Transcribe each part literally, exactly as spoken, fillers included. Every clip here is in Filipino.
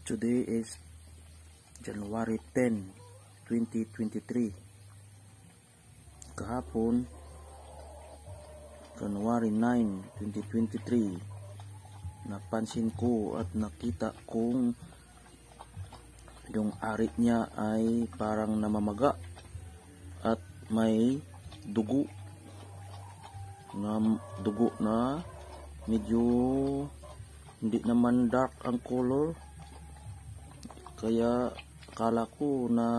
Today is January tenth, twenty twenty-three. Kahapon, January ninth, twenty twenty-three, napansin ko at nakita kong yung ari niya ay parang namamaga at may dugo na dugo na medyo hindi naman dark ang color, kaya akala ko na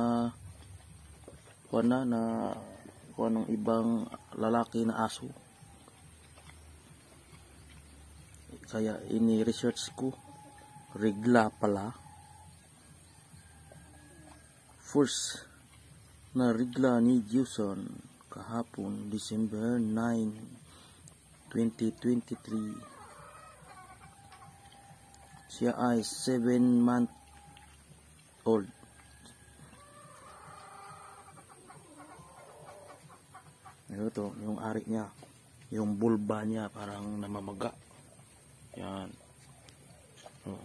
wala na kung anong ibang lalaki na aso, kaya ini-research ko, regla pala. First na regla ni Jason kahapon, December ninth, twenty twenty-three. Siya ay seven month old. Ito, yung ari niya, yung bulba niya parang namamaga. Yan. Oh.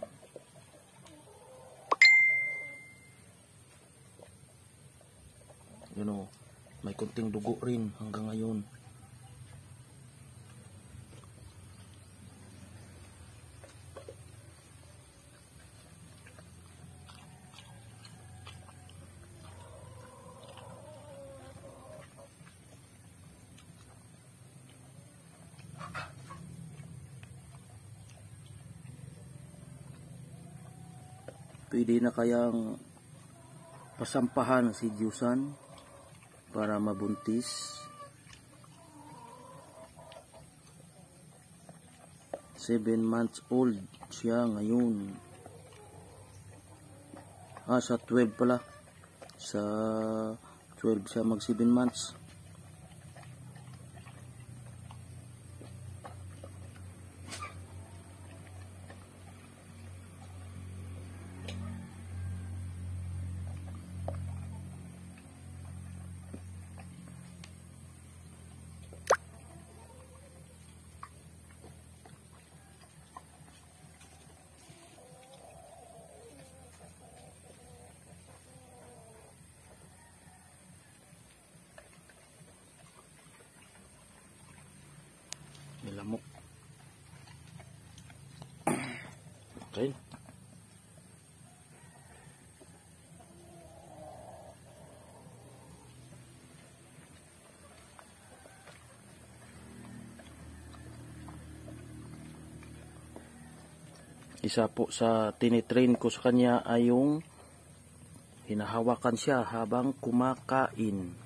Yun o, may kunting dugo rin hanggang ngayon. Pwede na kayang pasampahan si Jason para mabuntis. Seven months old siya ngayon. Ah, sa twelve pala. Sa twelve siya mag seven months. Nilamok. Okay. Isa po sa tinitrain ko sa kanya ay yung hinahawakan siya habang kumakain.